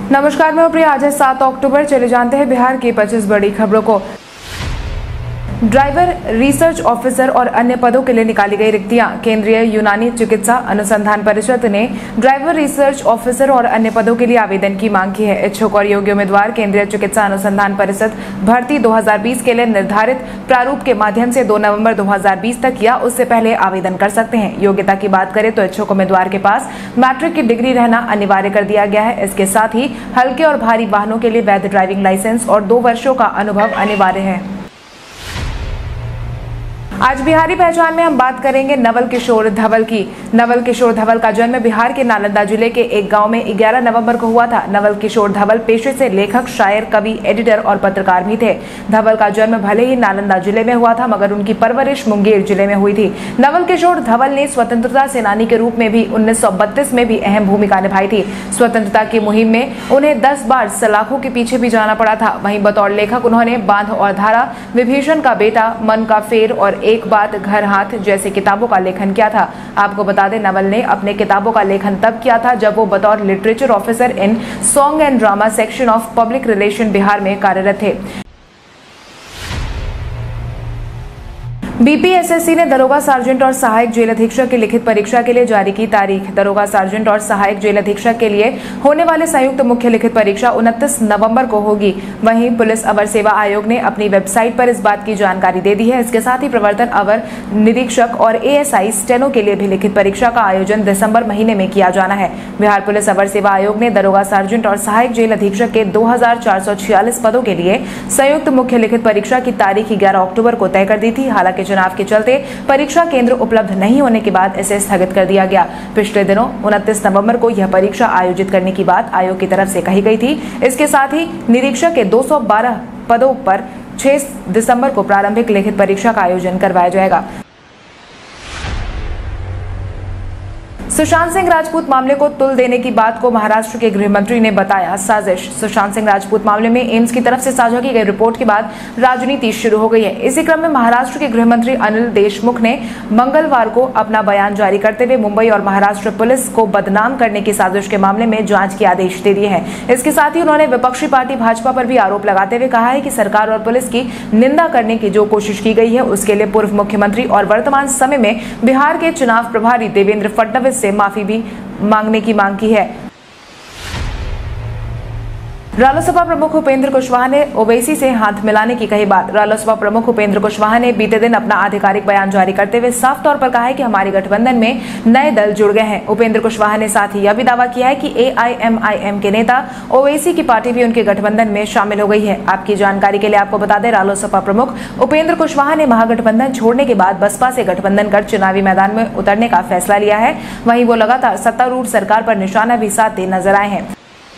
नमस्कार, मैं प्रिया। आज है 7 अक्टूबर। चले जानते हैं बिहार की 25 बड़ी खबरों को। ड्राइवर, रिसर्च ऑफिसर और अन्य पदों के लिए निकाली गई रिक्तियां। केंद्रीय यूनानी चिकित्सा अनुसंधान परिषद ने ड्राइवर, रिसर्च ऑफिसर और अन्य पदों के लिए आवेदन की मांग की है। इच्छुक और योग्य उम्मीदवार केंद्रीय चिकित्सा अनुसंधान परिषद भर्ती 2020 के लिए निर्धारित प्रारूप के माध्यम से 2 नवंबर 2020 तक या उससे पहले आवेदन कर सकते हैं। योग्यता की बात करें तो इच्छुक उम्मीदवार के पास मैट्रिक की डिग्री रहना अनिवार्य कर दिया गया है। इसके साथ ही हल्के और भारी वाहनों के लिए वैध ड्राइविंग लाइसेंस और 2 वर्षों का अनुभव अनिवार्य है। आज बिहारी पहचान में हम बात करेंगे नवल किशोर धवल की। नवल किशोर धवल का जन्म बिहार के नालंदा जिले के एक गांव में 11 नवंबर को हुआ था। नवल किशोर धवल पेशे से लेखक, शायर, कवि, एडिटर और पत्रकार भी थे। धवल का जन्म भले ही नालंदा जिले में हुआ था, मगर उनकी परवरिश मुंगेर जिले में हुई थी। नवल किशोर धवल ने स्वतंत्रता सेनानी के रूप में भी 1932 में भी अहम भूमिका निभाई थी। स्वतंत्रता की मुहिम में उन्हें 10 बार सलाखों के पीछे भी जाना पड़ा था। वहीं बतौर लेखक उन्होंने बांध और धारा, विभीषण का बेटा, मन का फेर और एक बात, घर हाथ जैसी किताबों का लेखन किया था। आपको बता दें, नवल ने अपने किताबों का लेखन तब किया था जब वो बतौर literature officer in song and drama section of public relation Bihar में कार्यरत थे। बीपीएसएससी ने दरोगा, सार्जेंट और सहायक जेल अधीक्षक की लिखित परीक्षा के लिए जारी की तारीख। दरोगा, सार्जेंट और सहायक जेल अधीक्षक के लिए होने वाले संयुक्त मुख्य लिखित परीक्षा 29 नवंबर को होगी। वहीं पुलिस अवर सेवा आयोग ने अपनी वेबसाइट पर इस बात की जानकारी दे दी है। इसके साथ ही प्रवर्तन अवर निरीक्षक और एएसआई स्टेनो के लिए भी लिखित परीक्षा का आयोजन दिसंबर महीने में किया जाना है। बिहार पुलिस अवर सेवा आयोग ने दरोगा, सार्जेंट और सहायक जेल अधीक्षक के 2446 पदों के लिए संयुक्त मुख्य लिखित परीक्षा की तारीख 11 अक्टूबर को तय कर दी थी। हालांकि चुनाव के चलते परीक्षा केंद्र उपलब्ध नहीं होने के बाद इसे स्थगित कर दिया गया। पिछले दिनों 29 नवंबर को यह परीक्षा आयोजित करने की बात आयोग की तरफ से कही गई थी। इसके साथ ही निरीक्षक के 212 पदों पर 6 दिसंबर को प्रारंभिक लिखित परीक्षा का आयोजन करवाया जाएगा। सुशांत सिंह राजपूत मामले को तुल देने की बात को महाराष्ट्र के गृह मंत्री ने बताया साजिश। सुशांत सिंह राजपूत मामले में एम्स की तरफ से साझा की गई रिपोर्ट के बाद राजनीति शुरू हो गई है। इसी क्रम में महाराष्ट्र के गृह मंत्री अनिल देशमुख ने मंगलवार को अपना बयान जारी करते हुए मुंबई और महाराष्ट्र पुलिस को बदनाम करने की साजिश के मामले में जांच के आदेश दे दिए हैं। इसके साथ ही उन्होंने विपक्षी पार्टी भाजपा पर भी आरोप लगाते हुए कहा है कि सरकार और पुलिस की निंदा करने की जो कोशिश की गई है उसके लिए पूर्व मुख्यमंत्री और वर्तमान समय में बिहार के चुनाव प्रभारी देवेंद्र फडणवीस से माफी भी मांगने की मांग की है। रालोसपा प्रमुख उपेंद्र कुशवाहा ने ओवैसी से हाथ मिलाने की कही बात। रालोसपा प्रमुख उपेंद्र कुशवाहा ने बीते दिन अपना आधिकारिक बयान जारी करते हुए साफ तौर पर कहा है कि हमारे गठबंधन में नए दल जुड़ गए हैं। उपेंद्र कुशवाहा ने साथ ही यह भी दावा किया है कि एआईएमआईएम के नेता ओवैसी की पार्टी भी उनके गठबंधन में शामिल हो गई है। आपकी जानकारी के लिए आपको बता दें, रालोसपा प्रमुख उपेंद्र कुशवाहा ने महागठबंधन छोड़ने के बाद बसपा से गठबंधन कर चुनावी मैदान में उतरने का फैसला लिया है। वहीं वो लगातार सत्तारूढ़ सरकार पर निशाना भी साधते नजर आए हैं।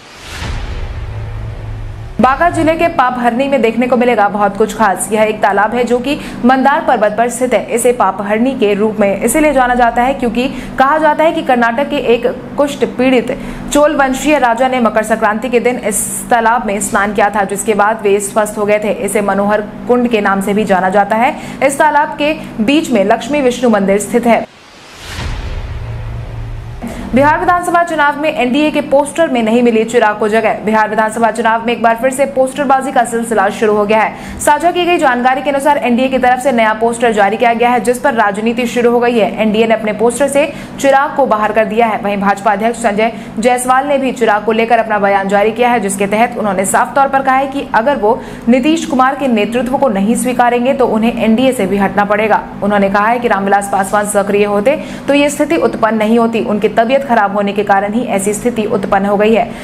बांका जिले के पापहरनी में देखने को मिलेगा बहुत कुछ खास। यह एक तालाब है जो कि मंदार पर्वत पर स्थित है। इसे पापहरनी के रूप में इसीलिए जाना जाता है क्योंकि कहा जाता है कि कर्नाटक के एक कुष्ठ पीड़ित चोल वंशीय राजा ने मकर संक्रांति के दिन इस तालाब में स्नान किया था, जिसके बाद वे स्वस्थ हो गए थे। इसे मनोहर कुंड के नाम से भी जाना जाता है। इस तालाब के बीच में लक्ष्मी विष्णु मंदिर स्थित है। बिहार विधानसभा चुनाव में एनडीए के पोस्टर में नहीं मिली चिराग को जगह। बिहार विधानसभा चुनाव में एक बार फिर से पोस्टरबाजी का सिलसिला शुरू हो गया है। साझा की गई जानकारी के अनुसार एनडीए की तरफ से नया पोस्टर जारी किया गया है, जिस पर राजनीति शुरू हो गई है। एनडीए ने अपने पोस्टर से चिराग को बाहर कर दिया है। वहीं भाजपा अध्यक्ष संजय जायसवाल ने भी चिराग को लेकर अपना बयान जारी किया है, जिसके तहत उन्होंने साफ तौर पर कहा है कि अगर वो नीतीश कुमार के नेतृत्व को नहीं स्वीकारेंगे तो उन्हें एनडीए से भी हटना पड़ेगा। उन्होंने कहा है कि रामविलास पासवान सक्रिय होते तो ये स्थिति उत्पन्न नहीं होती। उनकी तबीयत खराब होने के कारण ही ऐसी स्थिति उत्पन्न हो गई है।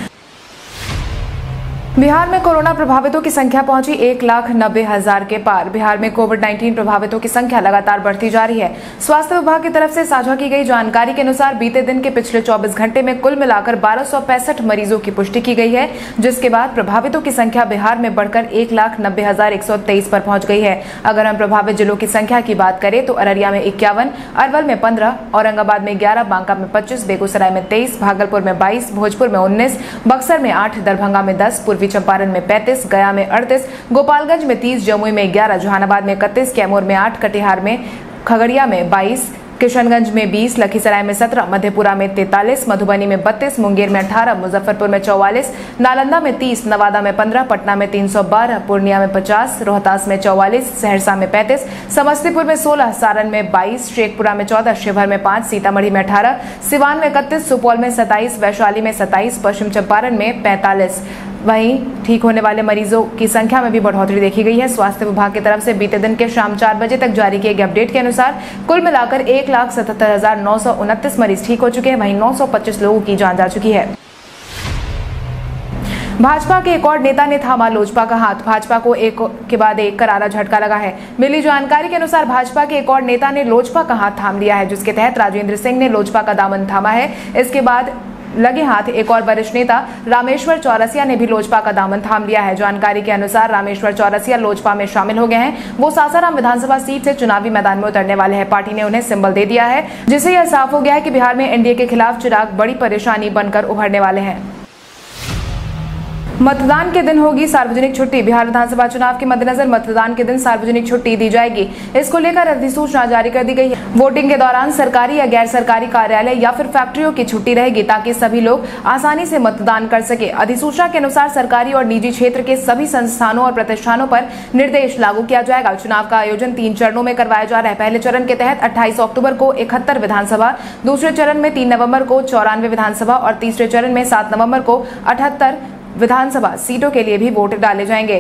बिहार में कोरोना प्रभावितों की संख्या पहुंची 1,90,000 के पार। बिहार में कोविड-19 प्रभावितों की संख्या लगातार बढ़ती जा रही है। स्वास्थ्य विभाग की तरफ से साझा की गई जानकारी के अनुसार बीते दिन के पिछले 24 घंटे में कुल मिलाकर 1265 मरीजों की पुष्टि की गई है, जिसके बाद प्रभावितों की संख्या बिहार में बढ़कर 1,90,123 पर पहुंच गई है। अगर हम प्रभावित जिलों की संख्या की बात करें तो अररिया में 51, अरवल में 15, औरंगाबाद में 11, बांका में 25, बेगूसराय में 23, भागलपुर में 22, भोजपुर में 19, बक्सर में 8, दरभंगा में 10, पूर्वी चंपारण में 35, गया में 38, गोपालगंज में 30, जमुई में 11, जहानाबाद में 31, कैमूर में 8, कटिहार में, खगड़िया में 22, किशनगंज में 20, लखीसराय में 17, मधेपुरा में 43, मधुबनी में 32, मुंगेर में 18, मुजफ्फरपुर में 44, नालंदा में 30, नवादा में 15, पटना में 312, पूर्णिया में 50, रोहतास में 44, सहरसा में 35, समस्तीपुर में 16, सारण में 22, शेखपुरा में 14, शिवहर में 5, सीतामढ़ी में 18, सिवान में 31, सुपौल में 27, वैशाली में 27, पश्चिम चंपारण में 45। वहीं ठीक होने वाले मरीजों की संख्या में भी बढ़ोतरी देखी गई है। स्वास्थ्य विभाग की तरफ से बीते दिन के शाम 4 बजे तक जारी किए गए अपडेट के अनुसार कुल मिलाकर 1,77,929 मरीज ठीक हो चुके हैं। वहीं 925 लोगों की जान जा चुकी है। भाजपा के एक और नेता ने थामा लोजपा का हाथ। भाजपा को एक के बाद एक करारा झटका लगा है। मिली जानकारी के अनुसार भाजपा के एक और नेता ने लोजपा का हाथ थाम लिया है, जिसके तहत राजेंद्र सिंह ने लोजपा का दामन थामा है। इसके बाद लगे हाथ एक और वरिष्ठ नेता रामेश्वर चौरसिया ने भी लोजपा का दामन थाम लिया है। जानकारी के अनुसार रामेश्वर चौरसिया लोजपा में शामिल हो गए हैं। वो सासाराम विधानसभा सीट से चुनावी मैदान में उतरने वाले हैं। पार्टी ने उन्हें सिंबल दे दिया है, जिससे यह साफ हो गया है कि बिहार में एनडीए के खिलाफ चिराग बड़ी परेशानी बनकर उभरने वाले हैं। मतदान के दिन होगी सार्वजनिक छुट्टी। बिहार विधानसभा चुनाव के मद्देनजर मतदान के दिन सार्वजनिक छुट्टी दी जाएगी। इसको लेकर अधिसूचना जारी कर दी गई है। वोटिंग के दौरान सरकारी या गैर सरकारी कार्यालय या फिर फैक्ट्रियों की छुट्टी रहेगी, ताकि सभी लोग आसानी से मतदान कर सके। अधिसूचना के अनुसार सरकारी और निजी क्षेत्र के सभी संस्थानों और प्रतिष्ठानों पर निर्देश लागू किया जाएगा। चुनाव का आयोजन 3 चरणों में करवाया जा रहा है। पहले चरण के तहत 28 अक्टूबर को 71 विधानसभा, दूसरे चरण में 3 नवंबर को 94 विधानसभा और तीसरे चरण में 7 नवंबर को 78 विधानसभा सीटों के लिए भी वोट डाले जाएंगे।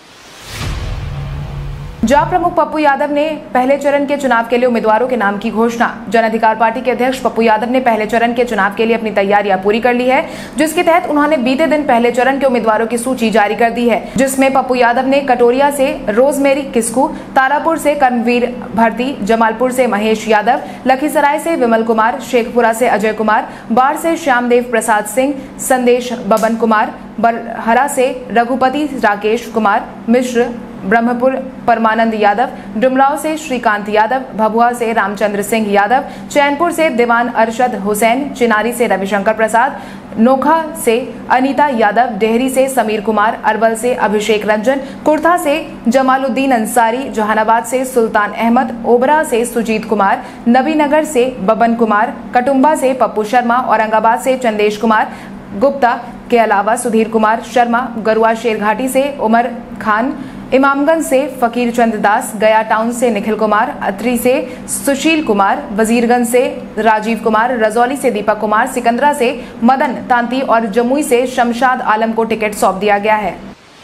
जॉब प्रमुख पप्पू यादव ने पहले चरण के चुनाव के लिए उम्मीदवारों के नाम की घोषणा। जन अधिकार पार्टी के अध्यक्ष पप्पू यादव ने पहले चरण के चुनाव के लिए अपनी तैयारियां पूरी कर ली है, जिसके तहत उन्होंने बीते दिन पहले चरण के उम्मीदवारों की सूची जारी कर दी है, जिसमें पप्पू यादव ने कटोरिया से रोजमेरी किस्कू, तारापुर से कर्मवीर भर्ती, जमालपुर से महेश यादव, लखीसराय से विमल कुमार, शेखपुरा से अजय कुमार, बाढ़ से श्यामदेव प्रसाद सिंह, संदेश बबन कुमार, बरहरा से रघुपति राकेश कुमार मिश्र, ब्रह्मपुर परमानंद यादव, डुमराव से श्रीकांत यादव, भभुआ से रामचंद्र सिंह यादव, चैनपुर से दीवान अरशद हुसैन, चिनारी से रविशंकर प्रसाद, नोखा से अनीता यादव, डेहरी से समीर कुमार, अरवल से अभिषेक रंजन, कुर्था से जमालुद्दीन अंसारी, जहानाबाद से सुल्तान अहमद, ओबरा से सुजीत कुमार, नबीनगर से बबन कुमार, कटुम्बा से पप्पू शर्मा, औरंगाबाद से चंदेश कुमार गुप्ता के अलावा सुधीर कुमार शर्मा, गरुआ शेरघाटी से उमर खान, इमामगंज से फकीर चंद दास, गया टाउन से निखिल कुमार, अत्री से सुशील कुमार, वजीरगंज से राजीव कुमार, रजौली से दीपक कुमार, सिकंदरा से मदन तांती और जमुई से शमशाद आलम को टिकट सौंप दिया गया है।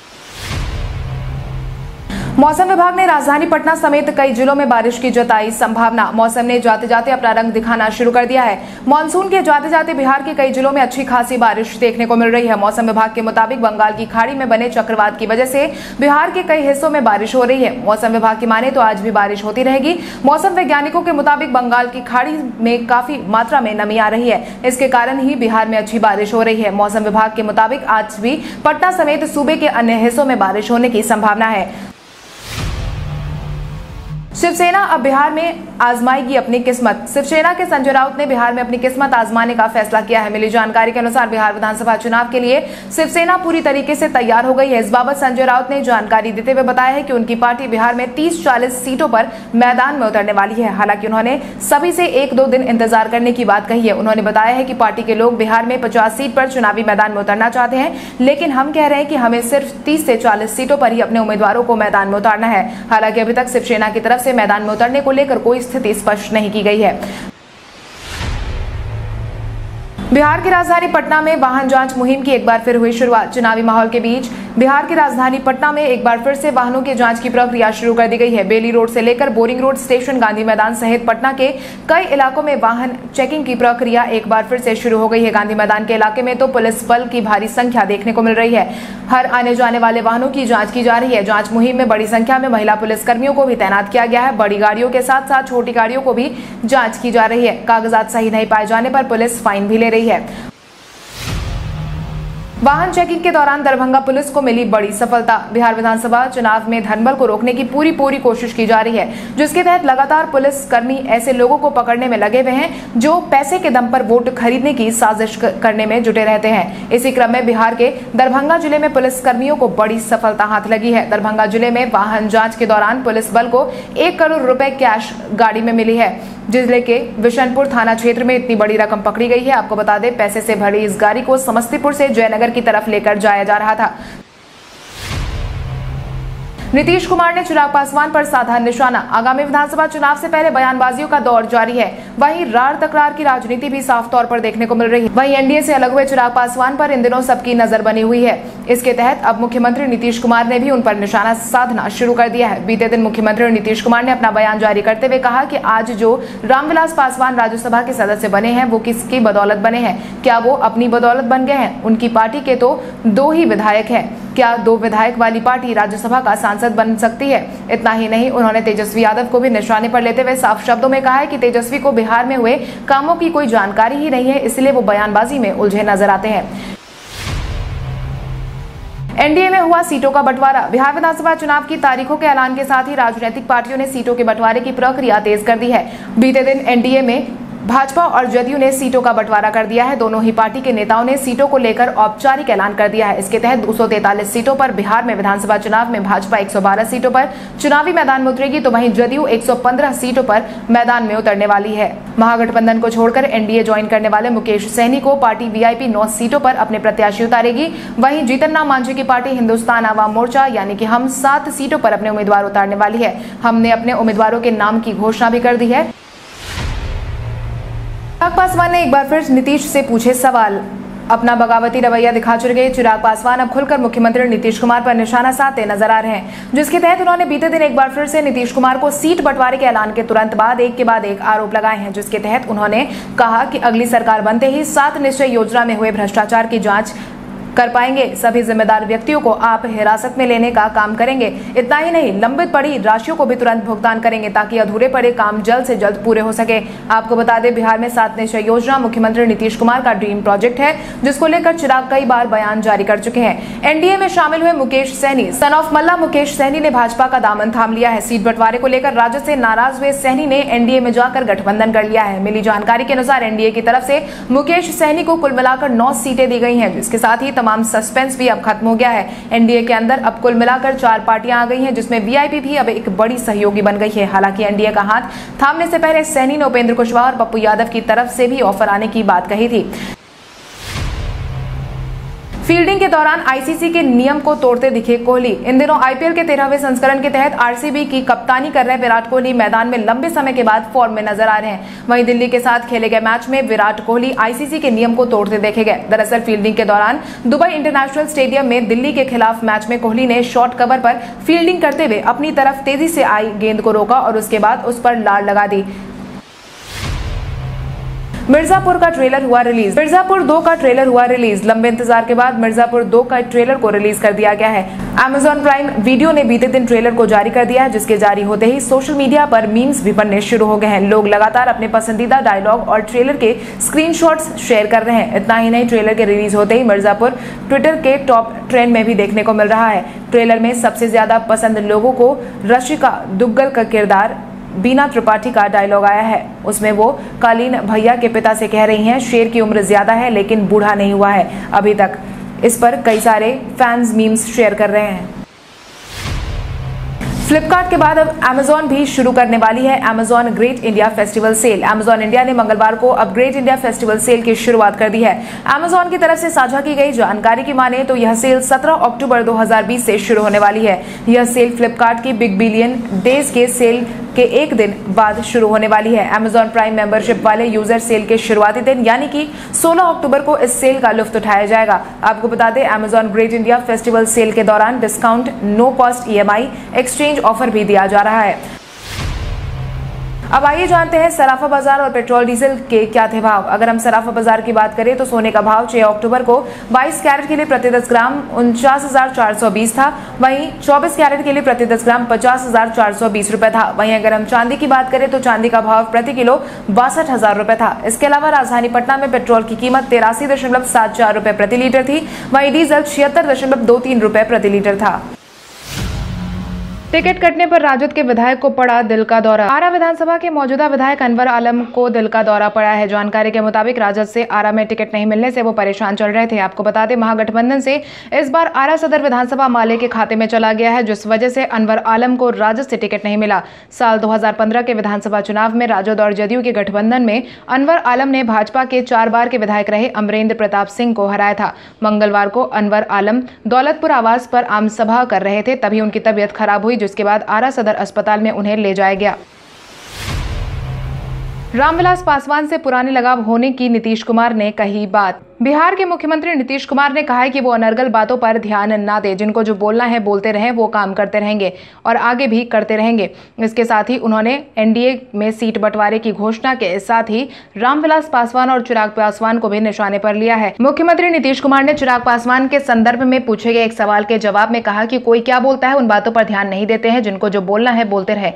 मौसम विभाग ने राजधानी पटना समेत कई जिलों में बारिश की जताई संभावना। मौसम ने जाते जाते अपना रंग दिखाना शुरू कर दिया है। मानसून के जाते जाते बिहार के कई जिलों में अच्छी खासी बारिश देखने को मिल रही है। मौसम विभाग के मुताबिक बंगाल की खाड़ी में बने चक्रवात की वजह से बिहार के कई हिस्सों में बारिश हो रही है। मौसम विभाग की माने तो आज भी बारिश होती रहेगी। मौसम वैज्ञानिकों के मुताबिक बंगाल की खाड़ी में काफी मात्रा में नमी आ रही है। इसके कारण ही बिहार में अच्छी बारिश हो रही है। मौसम विभाग के मुताबिक आज भी पटना समेत सूबे के अन्य हिस्सों में बारिश होने की संभावना है। शिवसेना अब बिहार में आजमाएगी अपनी किस्मत। शिवसेना के संजय राउत ने बिहार में अपनी किस्मत आजमाने का फैसला किया है। मिली जानकारी के अनुसार बिहार विधानसभा चुनाव के लिए शिवसेना पूरी तरीके से तैयार हो गई है। इस बाबत संजय राउत ने जानकारी देते हुए बताया है कि उनकी पार्टी बिहार में 30-40 सीटों पर मैदान में उतरने वाली है। हालांकि उन्होंने सभी से 1-2 दिन इंतजार करने की बात कही है। उन्होंने बताया है कि पार्टी के लोग बिहार में 50 सीट पर चुनावी मैदान में उतरना चाहते हैं, लेकिन हम कह रहे हैं कि हमें सिर्फ 30 से 40 सीटों पर ही अपने उम्मीदवारों को मैदान में उतारना है। हालांकि अभी तक शिवसेना की तरफ से मैदान में उतरने को लेकर कोई स्थिति स्पष्ट नहीं की गई है। बिहार की राजधानी पटना में वाहन जांच मुहिम की एक बार फिर हुई शुरुआत। चुनावी माहौल के बीच बिहार की राजधानी पटना में एक बार फिर से वाहनों की जांच की प्रक्रिया शुरू कर दी गई है। बेली रोड से लेकर बोरिंग रोड स्टेशन, गांधी मैदान सहित पटना के कई इलाकों में वाहन चेकिंग की प्रक्रिया एक बार फिर से शुरू हो गई है। गांधी मैदान के इलाके में तो पुलिस बल की भारी संख्या देखने को मिल रही है। हर आने जाने वाले वाहनों की जाँच की जा रही है। जाँच मुहिम में बड़ी संख्या में महिला पुलिस कर्मियों को भी तैनात किया गया है। बड़ी गाड़ियों के साथ साथ छोटी गाड़ियों को भी जाँच की जा रही है। कागजात सही नहीं पाए जाने पर पुलिस फाइन भी ले रही है। वाहन चेकिंग के दौरान दरभंगा पुलिस को मिली बड़ी सफलता। बिहार विधानसभा चुनाव में धनबल को रोकने की पूरी कोशिश की जा रही है, जिसके तहत लगातार पुलिस कर्मी ऐसे लोगों को पकड़ने में लगे हुए हैं जो पैसे के दम पर वोट खरीदने की साजिश करने में जुटे रहते हैं। इसी क्रम में बिहार के दरभंगा जिले में पुलिस कर्मियों को बड़ी सफलता हाथ लगी है। दरभंगा जिले में वाहन जाँच के दौरान पुलिस बल को 1 करोड़ रुपए कैश गाड़ी में मिली है। जिले के विशनपुर थाना क्षेत्र में इतनी बड़ी रकम पकड़ी गई है। आपको बता दें, पैसे से भरी इस गाड़ी को समस्तीपुर से जयनगर की तरफ लेकर जाया जा रहा था। नीतीश कुमार ने चिराग पासवान पर साधा निशाना। आगामी विधानसभा चुनाव से पहले बयानबाजियों का दौर जारी है। वहीं रार तकरार की राजनीति भी साफ तौर पर देखने को मिल रही है। वहीं एनडीए से अलग हुए चिराग पासवान पर इन दिनों सबकी नजर बनी हुई है। इसके तहत अब मुख्यमंत्री नीतीश कुमार ने भी उन पर निशाना साधना शुरू कर दिया है। बीते दिन मुख्यमंत्री नीतीश कुमार ने अपना बयान जारी करते हुए कहा कि आज जो रामविलास पासवान राज्यसभा के सदस्य बने हैं वो किसकी बदौलत बने हैं? क्या वो अपनी बदौलत बन गए हैं? उनकी पार्टी के तो 2 ही विधायक हैं। क्या 2 विधायक वाली पार्टी राज्यसभा का सांसद बन सकती है? इतना ही नहीं, उन्होंने तेजस्वी यादव को भी निशाने पर लेते हुए साफ शब्दों में कहा है कि तेजस्वी को बिहार में हुए कामों की कोई जानकारी ही नहीं है, इसलिए वो बयानबाजी में उलझे नजर आते हैं। एनडीए में हुआ सीटों का बंटवारा। बिहार विधानसभा चुनाव की तारीखों के ऐलान के साथ ही राजनीतिक पार्टियों ने सीटों के बंटवारे की प्रक्रिया तेज कर दी है। बीते दिन एनडीए में भाजपा और जदयू ने सीटों का बंटवारा कर दिया है। दोनों ही पार्टी के नेताओं ने सीटों को लेकर औपचारिक ऐलान कर दिया है। इसके तहत 243 सीटों पर बिहार में विधानसभा चुनाव में भाजपा 112 सीटों पर चुनावी मैदान में उतरेगी, तो वहीं जदयू 115 सीटों पर मैदान में उतरने वाली है। महागठबंधन को छोड़कर एनडीए ज्वाइन करने वाले मुकेश सहनी को पार्टी वीआईपी 9 सीटों पर अपने प्रत्याशी उतारेगी। वहीं जीतन राम मांझी की पार्टी हिंदुस्तान आवाम मोर्चा यानी कि हम 7 सीटों पर अपने उम्मीदवार उतारने वाली है। हमने अपने उम्मीदवारों के नाम की घोषणा भी कर दी है। चिराग पासवान ने एक बार फिर नीतीश से पूछे सवाल। अपना बगावती रवैया दिखा चुके चिराग पासवान अब खुलकर मुख्यमंत्री नीतीश कुमार पर निशाना साधते नजर आ रहे हैं, जिसके तहत उन्होंने बीते दिन एक बार फिर से नीतीश कुमार को सीट बंटवारे के ऐलान के तुरंत बाद एक आरोप लगाए हैं। जिसके तहत उन्होंने कहा कि अगली सरकार बनते ही 7 निश्चय योजना में हुए भ्रष्टाचार की जांच कर पाएंगे। सभी जिम्मेदार व्यक्तियों को आप हिरासत में लेने का काम करेंगे। इतना ही नहीं, लंबित पड़ी राशियों को भी तुरंत भुगतान करेंगे ताकि अधूरे पड़े काम जल्द से जल्द पूरे हो सके। आपको बता दें, बिहार में 7 निश्चय योजना मुख्यमंत्री नीतीश कुमार का ड्रीम प्रोजेक्ट है, जिसको लेकर चिराग कई बार बयान जारी कर चुके हैं। एनडीए में शामिल हुए मुकेश सहनी, सन ऑफ मल्ला मुकेश सहनी ने भाजपा का दामन थाम लिया है। सीट बंटवारे को लेकर राज्य से नाराज हुए सहनी ने एनडीए में जाकर गठबंधन कर लिया है। मिली जानकारी के अनुसार एनडीए की तरफ से मुकेश सहनी को कुल मिलाकर 9 सीटें दी गई हैं, जिसके साथ ही तमाम सस्पेंस भी अब खत्म हो गया है। एनडीए के अंदर अब कुल मिलाकर 4 पार्टियां आ गई हैं, जिसमें वीआईपी भी अब एक बड़ी सहयोगी बन गई है। हालांकि एनडीए का हाथ थामने से पहले सहनी ने उपेंद्र कुशवाहा और पप्पू यादव की तरफ से भी ऑफर आने की बात कही थी। फील्डिंग के दौरान आईसीसी के नियम को तोड़ते दिखे कोहली। इन दिनों आईपीएल के 13वें संस्करण के तहत आरसीबी की कप्तानी कर रहे विराट कोहली मैदान में लंबे समय के बाद फॉर्म में नजर आ रहे हैं। वहीं दिल्ली के साथ खेले गए मैच में विराट कोहली आईसीसी के नियम को तोड़ते देखे गए। दरअसल फील्डिंग के दौरान दुबई इंटरनेशनल स्टेडियम में दिल्ली के खिलाफ मैच में कोहली ने शॉर्ट कवर पर फील्डिंग करते हुए अपनी तरफ तेजी से आई गेंद को रोका और उसके बाद उस पर लाड़ लगा दी। मिर्जापुर का ट्रेलर हुआ रिलीज। मिर्जापुर 2 का ट्रेलर हुआ रिलीज। लंबे इंतजार के बाद मिर्जापुर 2 का ट्रेलर को रिलीज कर दिया गया है। Amazon प्राइम वीडियो ने बीते दिन ट्रेलर को जारी कर दिया है, जिसके जारी होते ही सोशल मीडिया पर मीम्स भी बनने शुरू हो गए हैं। लोग लगातार अपने पसंदीदा डायलॉग और ट्रेलर के स्क्रीनशॉट्स शेयर कर रहे हैं। इतना ही नहीं, ट्रेलर के रिलीज होते ही मिर्जापुर ट्विटर के टॉप ट्रेंड में भी देखने को मिल रहा है। ट्रेलर में सबसे ज्यादा पसंद लोगों को रशिका दुग्गल का किरदार बीना त्रिपाठी का डायलॉग आया है। उसमें वो कालीन भैया के पिता से कह रही हैं, शेर की उम्र ज्यादा है लेकिन बूढ़ा नहीं हुआ है अभी तक। इस पर कई सारे फैंस मीम्स शेयर कर रहे हैं। फ्लिपकार्ट के बाद अब Amazon भी शुरू करने वाली है Amazon great India festival sale. Amazon India ने मंगलवार को अब ग्रेट इंडिया फेस्टिवल सेल की शुरुआत कर दी है। Amazon की तरफ से साझा की गई जानकारी की माने तो यह सेल 17 अक्टूबर 2020 से शुरू होने वाली है। यह सेल फ्लिपकार्ट की बिग बिलियन डेज के सेल के एक दिन बाद शुरू होने वाली है। Amazon प्राइम मेंबरशिप वाले यूजर सेल के शुरुआती दिन यानी कि 16 अक्टूबर को इस सेल का लुत्फ उठाया जाएगा। आपको बता दें, Amazon great India festival sale के दौरान discount, no cost EMI exchange offer भी दिया जा रहा है। अब आइए जानते हैं सराफा बाजार और पेट्रोल डीजल के क्या थे भाव। अगर हम सराफा बाजार की बात करें तो सोने का भाव 6 अक्टूबर को 22 कैरेट के लिए प्रति 10 ग्राम 49,420 था। वहीं 24 कैरेट के लिए प्रति 10 ग्राम 50,420 रुपए था। वहीं अगर हम चांदी की बात करें तो चांदी का भाव प्रति किलो 62,000 रुपए था। इसके अलावा राजधानी पटना में पेट्रोल की कीमत 83.74 रुपए प्रति लीटर थी। वहीं डीजल 76.23 रुपए प्रति लीटर था। टिकट कटने पर राजद के विधायक को पड़ा दिल का दौरा। आरा विधानसभा के मौजूदा विधायक अनवर आलम को दिल का दौरा पड़ा है। जानकारी के मुताबिक राजद से आरा में टिकट नहीं मिलने से वो परेशान चल रहे थे। आपको बता दें, महागठबंधन से इस बार आरा सदर विधानसभा माले के खाते में चला गया है, जिस वजह से अनवर आलम को राजद से टिकट नहीं मिला। साल 2015 के विधानसभा चुनाव में राजद और जदयू के गठबंधन में अनवर आलम ने भाजपा के 4 बार के विधायक रहे अमरेंद्र प्रताप सिंह को हराया था। मंगलवार को अनवर आलम दौलतपुर आवास पर आम सभा कर रहे थे, तभी उनकी तबीयत खराब हुई, जिसके बाद आरा सदर अस्पताल में उन्हें ले जाया गया। रामविलास पासवान से पुराने लगाव होने की नीतीश कुमार ने कही बात। बिहार के मुख्यमंत्री नीतीश कुमार ने कहा है कि वो अनर्गल बातों पर ध्यान न दे, जिनको जो बोलना है बोलते रहें, वो काम करते रहेंगे और आगे भी करते रहेंगे। इसके साथ ही उन्होंने एनडीए में सीट बंटवारे की घोषणा के साथ ही रामविलास पासवान और चिराग पासवान को भी निशाने पर लिया है। मुख्यमंत्री नीतीश कुमार ने चिराग पासवान के संदर्भ में पूछे गए एक सवाल के जवाब में कहा कि कोई क्या बोलता है, उन बातों पर ध्यान नहीं देते हैं, जिनको जो बोलना है बोलते रहे।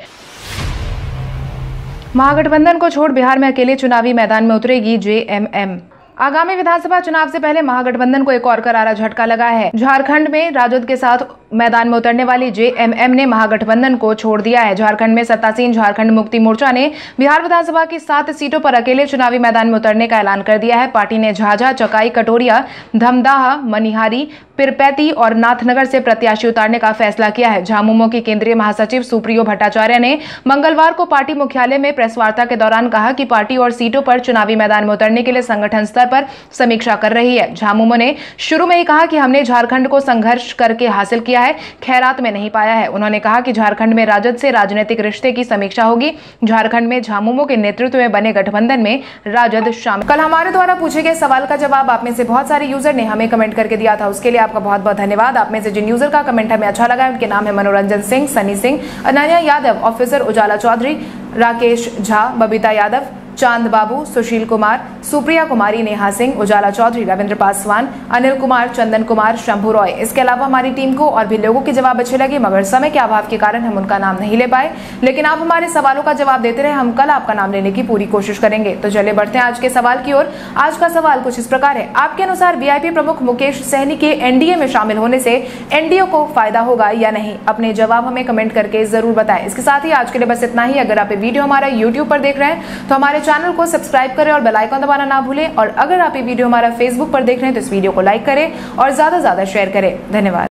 महागठबंधन को छोड़ बिहार में अकेले चुनावी मैदान में उतरेगी जेएमएम। आगामी विधानसभा चुनाव से पहले महागठबंधन को एक और करारा झटका लगा है। झारखंड में राजद के साथ मैदान में उतरने वाली जेएमएम ने महागठबंधन को छोड़ दिया है। झारखंड में सत्तासीन झारखंड मुक्ति मोर्चा ने बिहार विधानसभा की 7 सीटों पर अकेले चुनावी मैदान में उतरने का ऐलान कर दिया है। पार्टी ने झाझा, चकाई, कटोरिया, धमदाहा, मनिहारी, पिरपैती और नाथनगर से प्रत्याशी उतारने का फैसला किया है। झामुमो की केंद्रीय महासचिव सुप्रियो भट्टाचार्य ने मंगलवार को पार्टी मुख्यालय में प्रेस वार्ता के दौरान कहा कि पार्टी और सीटों पर चुनावी मैदान में उतरने के लिए संगठन स्तर पर समीक्षा कर रही है। झामुमो ने शुरू में ही कहा कि हमने झारखंड को संघर्ष करके हासिल किया है, खैरात में नहीं पाया है। उन्होंने कहा कि झारखंड में राजद से राजनीतिक रिश्ते की समीक्षा होगी। झारखंड में झामुमो के नेतृत्व में बने गठबंधन में राजद शामिल। कल हमारे द्वारा पूछे गए सवाल का जवाब आप में से बहुत सारे यूजर ने हमें कमेंट करके दिया था, उसके लिए आपका बहुत बहुत धन्यवाद। आप में से जिन यूजर का कमेंट हमें अच्छा लगा, उनके नाम है मनोरंजन सिंह, सनी सिंह, अनन्या यादव, ऑफिसर उजाला चौधरी, राकेश झा, बबीता यादव, चांद बाबू, सुशील कुमार, सुप्रिया कुमारी, नेहा सिंह, उजाला चौधरी, रविंद्र पासवान, अनिल कुमार, चंदन कुमार, शंभू रॉय। इसके अलावा हमारी टीम को और भी लोगों के जवाब अच्छे लगे, मगर समय के अभाव के कारण हम उनका नाम नहीं ले पाए। लेकिन आप हमारे सवालों का जवाब देते रहे, हम कल आपका नाम लेने की पूरी कोशिश करेंगे। तो चलिए बढ़ते हैं आज के सवाल की ओर। आज का सवाल कुछ इस प्रकार है। आपके अनुसार वीआईपी प्रमुख मुकेश सहनी के एनडीए में शामिल होने से एनडीए को फायदा होगा या नहीं? अपने जवाब हमें कमेंट करके जरूर बताएं। इसके साथ ही आज के लिए बस इतना ही। अगर आप ये वीडियो हमारा यूट्यूब पर देख रहे हैं तो हमारे चैनल को सब्सक्राइब करें और बेल आइकन दबाना ना भूलें। और अगर आप ये वीडियो हमारा फेसबुक पर देख रहे हैं तो इस वीडियो को लाइक करें और ज्यादा से ज्यादा शेयर करें। धन्यवाद।